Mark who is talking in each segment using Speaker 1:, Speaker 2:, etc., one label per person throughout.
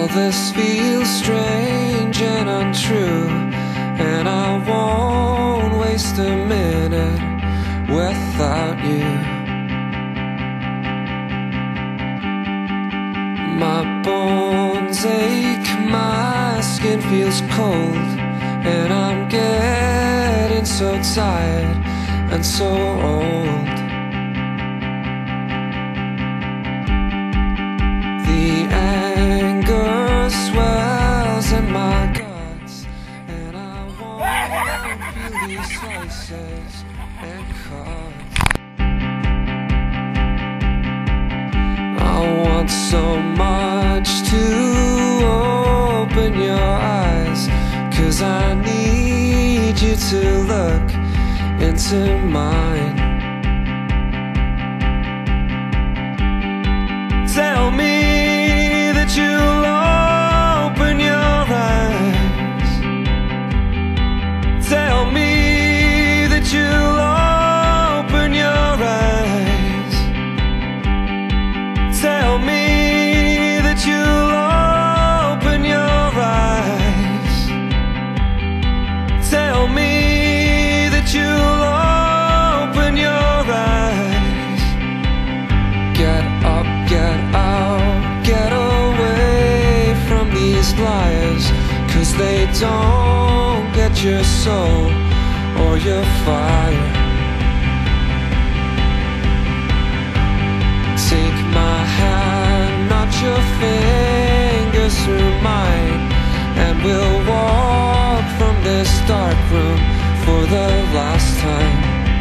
Speaker 1: this feels strange and untrue, and I won't waste a minute without you. My bones ache, my skin feels cold, and I'm getting so tired and so old. The anger swells in my guts, and I won't feel these slices and cuts. I want so much to open your eyes, 'cause I need you to look into mine. Tell me that you'll open your eyes. Tell me that you'll open your eyes. Tell me that you'll open your eyes. Tell me that you'll open your eyes. Get up, get out, get away from these liars, 'cause they don't get your soul or your fire. Take my hand, not your fingers through mine, and we'll walk from this dark room for the last time.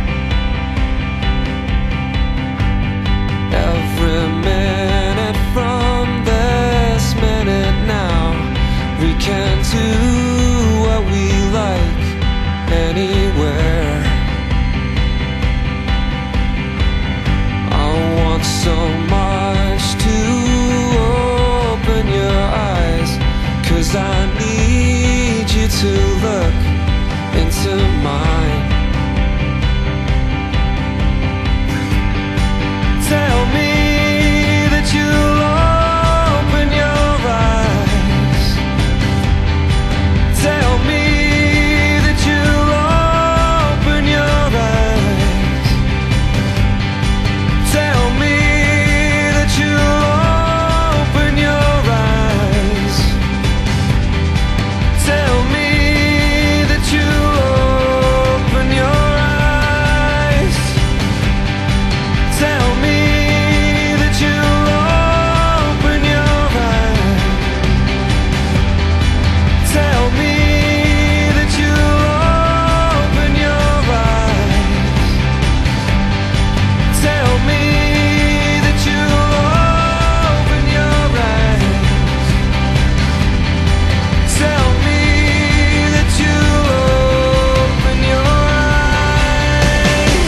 Speaker 1: Every minute from this minute now, we can do what we like anywhere. I want so much to open your eyes, 'cause I need you to look into mine. Tell me that you'll open your eyes. Tell me that you'll open your eyes. Tell me that you'll open your eyes. Tell me that you'll open your eyes. Tell me that you'll open your eyes. Tell me that you'll open your eyes. Tell me that you'll open your eyes. Tell me that you'll open your eyes.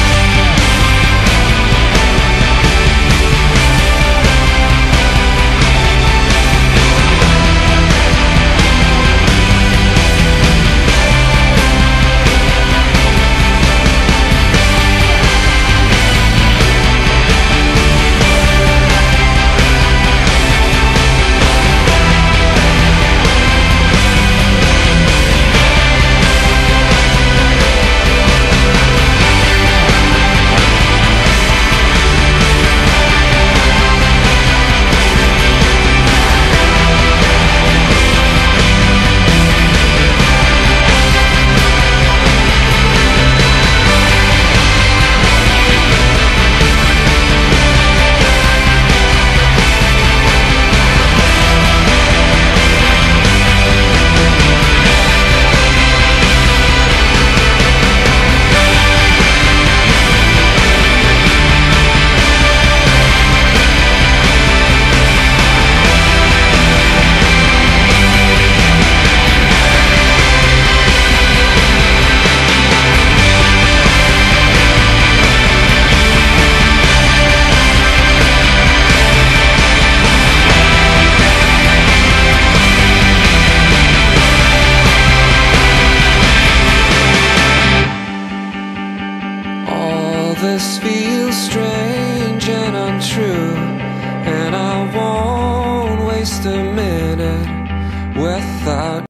Speaker 1: This feels strange and untrue, and I won't waste waste a minute without